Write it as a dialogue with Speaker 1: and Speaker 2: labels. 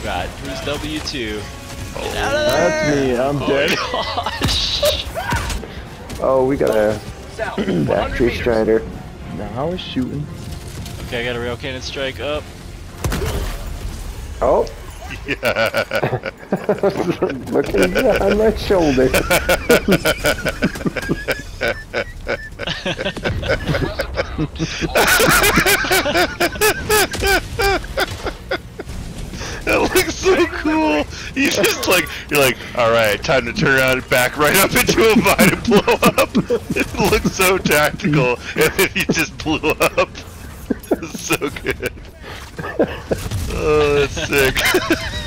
Speaker 1: God, who's W2? Get out of there!
Speaker 2: That's me, I'm dead.
Speaker 1: Gosh!
Speaker 2: Oh, we got a
Speaker 3: South,
Speaker 2: battery strider. Now we're shooting.
Speaker 1: Okay, I got a rail cannon strike up.
Speaker 2: Oh!
Speaker 4: Yeah.
Speaker 2: Look at that on my shoulder.
Speaker 4: That looks so cool. You just like, you're like, all right, time to turn around and back right up into a vine and blow up. It looks so tactical, and then you just blew up. It's so good. Oh, that's sick.